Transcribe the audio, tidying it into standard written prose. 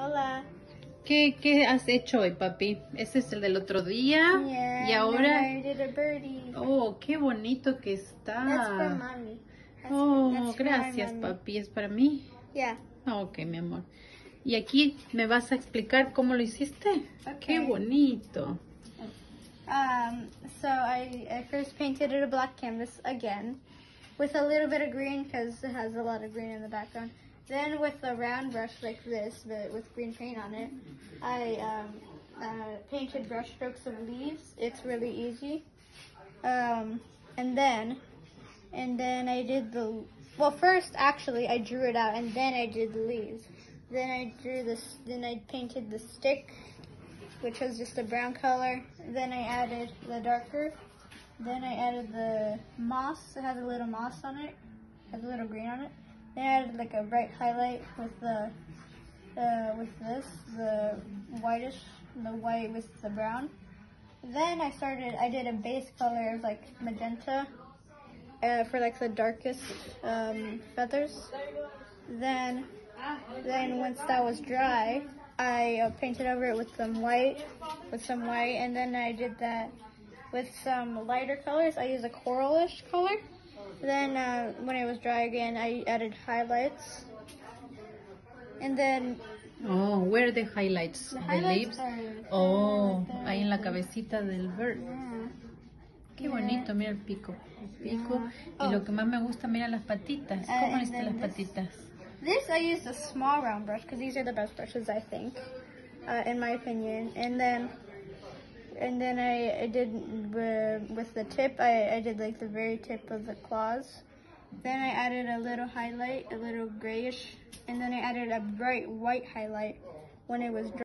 Hola. ¿Qué has hecho hoy, papi? Ese es el del otro día. Yeah, Y ahora... I did a birdie. Oh, qué bonito que está. That's for mommy. Oh, That's for my gracias, mommy. papi. ¿Es para mí? Yeah. Ok, mi amor. Y aquí me vas a explicar cómo lo hiciste. Qué Okay. bonito. So I first painted it a black canvas again with a little bit of green because it has a lot of green in the background. Then with a round brush like this, but with green paint on it, I painted brush strokes of leaves. It's really easy. And then I did first actually I drew it out and then I did the leaves. Then I painted the stick, which was just a brown color. Then I added the darker. Then I added the moss. It has a little moss on it. Has a little green on it. Then I added like a bright highlight with the white with the brown. Then I did a base color of like magenta for like the darkest feathers. Then once that was dry, I painted over it with some white, and then I did that with some lighter colors. I used a coralish color. Then when it was dry again, I added highlights. And then... Oh, where are the highlights? The leaves? Oh, ahí en la cabecita del bird. Yeah. Qué bonito, mira el pico. Y lo que más me gusta, mira las patitas. ¿Cómo hiciste las patitas? This I used a small round brush because these are the best brushes, I think, in my opinion. And then I did with the tip. I did like the very tip of the claws. Then I added a little highlight, a little grayish, and then I added a bright white highlight when it was dry.